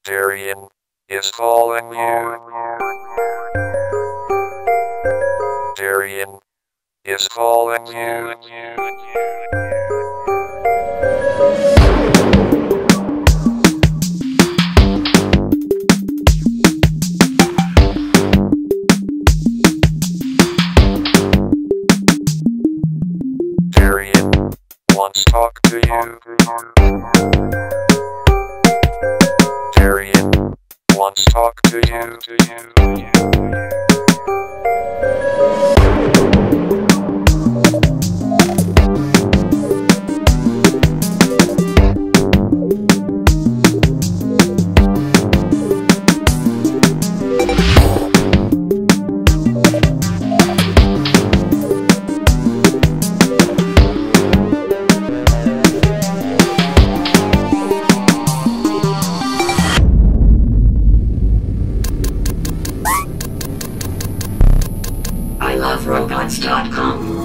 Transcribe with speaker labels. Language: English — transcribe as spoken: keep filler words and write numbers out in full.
Speaker 1: Darrian is calling you. Darrian is calling you. Darrian wants to talk to you. Darrian wants to talk to you.
Speaker 2: I love robots dot com.